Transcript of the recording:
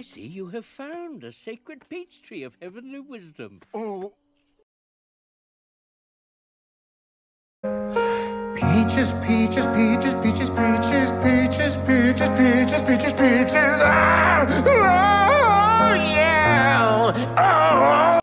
I see you have found a sacred peach tree of heavenly wisdom. Oh. Peaches, peaches, peaches, peaches, peaches, peaches, peaches, peaches, peaches, peaches. Ah! Oh, yeah! Oh!